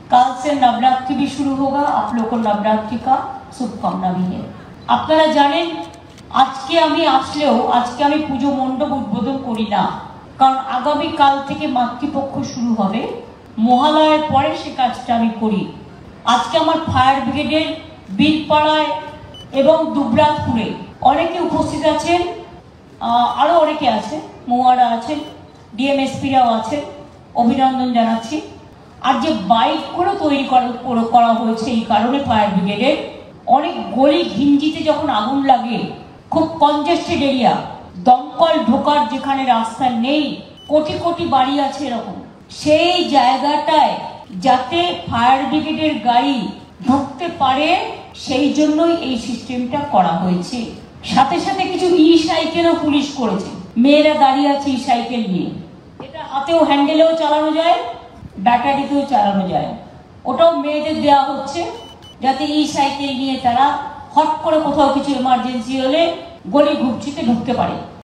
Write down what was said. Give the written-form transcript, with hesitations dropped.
कल से नवरात्रि भी शुरू होगा। आप लोगों को नवरात्रि का शुभकामना भी है। আপনারা জানেন আজকে আমি আসলেও আজকে আমি পুজো মণ্ডপ উদ্বোধন করি না, কারণ আগামী কাল থেকে মাতৃপক্ষ শুরু হবে। মহালয়ার পরে সে কাজটা আমি করি। আজকে আমার ফায়ার ব্রিগেডের বীরপাড়ায় এবং দুবরাজপুরে অনেকে উপস্থিত আছেন, আরও অনেকে আছে, মৌয়ারা আছেন, ডিএমএসপিরাও আছেন, অভিনন্দন জানাচ্ছি। আর যে বাইকগুলো তৈরি করা হয়েছে এই কারণে ফায়ার ব্রিগেডের অনেক গলি ঘিঞ্জিতে যখন আগুন লাগে, খুব কনজেস্টেড এরিয়া, দমকল ঢোকার যেখানে রাস্তা নেই, কোটি কোটি বাড়ি আছে এরকম, সেই জায়গাটায় যাতে ফায়ার ব্রিগেডের গাড়ি ঢুকতে পারে সেই জন্যই এই সিস্টেমটা করা হয়েছে। সাথে সাথে কিছু সাইকেলও পুলিশ করেছে, মেয়েরা দাঁড়িয়ে আছে সাইকেল নিয়ে, এটা হাতেও হ্যান্ডেলেও চালানো যায়, ব্যাটারিতেও চালানো যায়। ওটাও মেয়েদের দেওয়া হচ্ছে যাতে সাইকেল নিয়ে তারা হট করে কোথাও কিছু এমার্জেন্সি হলে গলি ঘুপচিতে ঢুকতে পারে।